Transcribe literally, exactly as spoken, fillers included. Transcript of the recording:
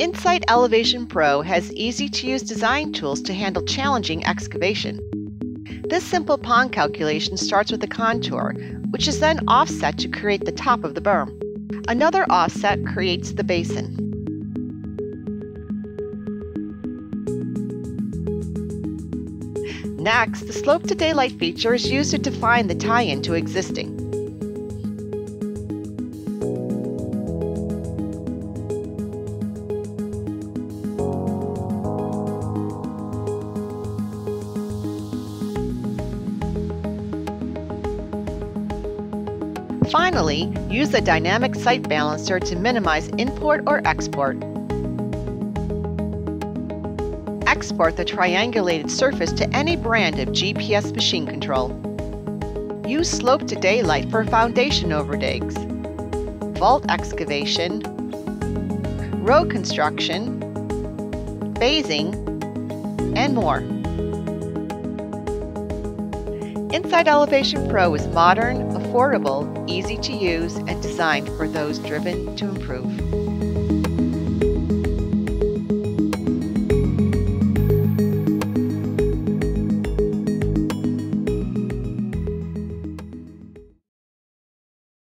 InSite Elevation Pro has easy-to-use design tools to handle challenging excavation. This simple pond calculation starts with a contour, which is then offset to create the top of the berm. Another offset creates the basin. Next, the slope to daylight feature is used to define the tie-in to existing. Finally, use the dynamic site balancer to minimize import or export. Export the triangulated surface to any brand of G P S machine control. Use slope to daylight for foundation overdigs, vault excavation, road construction, phasing, and more. InSite Elevation Pro is modern, affordable, easy to use, and designed for those driven to improve.